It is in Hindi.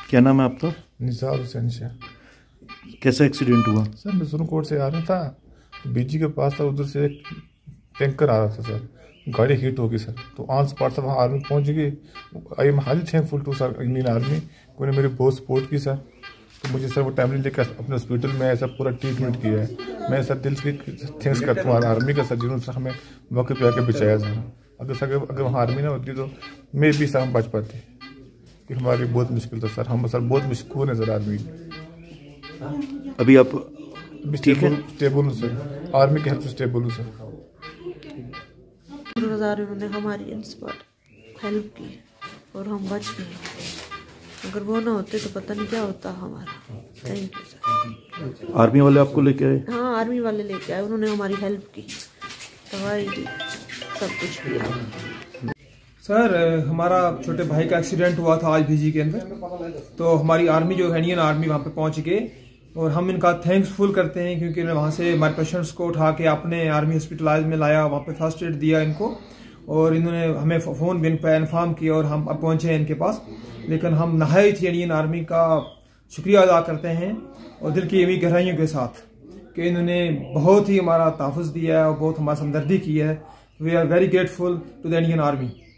क्या नाम है आपका? निसार हुसैन शाह। कैसा एक्सीडेंट हुआ? सर मैं सुरनकोट से आ रहा था, बीजी के पास था, उधर से एक टैंकर आ रहा था सर, गाड़ी हिट होगी सर, तो आंस पार से वहाँ आर्मी पहुँच गई। I am highly thankful to sir Indian army, कोई ने मेरी बहुत सपोर्ट की सर। तो मुझे सर वो टाइमली लेकर अपने हॉस्पिटल में ऐसा पूरा ट्रीटमेंट किया है। मैं सर दिल से थैंक्स करता हूँ आर्मी का सर, जिन्होंने सर हमें मौके पे आके बचाया सर। अगर वहाँ आर्मी ना होती तो मैं भी सर हम बच पाते, कि हमारे बहुत मुश्किल था सर, हम सर बहुत मुश्किल है सर आर्मी। अभी आप स्टेबल हूँ सर, आर्मी की हेल्प से स्टेबल हूँ सर। उन्होंने हमारी इन स्पॉट हेल्प की और हम बच गए। अगर वो ना होते तो पता नहीं क्या होता हमारा। Thank you sir. आर्मी वाले आपको लेके आए? हाँ, आर्मी वाले लेके आए, उन्होंने हमारी हेल्प की, दवाई दी, सब कुछ किया। सर हमारा छोटे भाई का एक्सीडेंट हुआ था आज बीजी के अंदर, तो हमारी आर्मी जो है इंडियन आर्मी वहाँ पे पहुँच गए और हम इनका थैंक्सफुल करते हैं, क्योंकि वहाँ से हमारे पेशेंट्स को उठा के अपने आर्मी हॉस्पिटलाइज में लाया, वहाँ पे फर्स्ट एड दिया इनको, और इन्होंने हमें फ़ोन बिन पे इन्फॉर्म किया और हम अब पहुँचे हैं इनके पास। लेकिन हम नहायत इंडियन आर्मी का शुक्रिया अदा करते हैं और दिल की एवी गहराइयों के साथ कि इन्होंने बहुत ही हमारा तहफ़्फ़ुज़ दिया है और बहुत हमारी हमदर्दी की है। We are very grateful to the Indian army.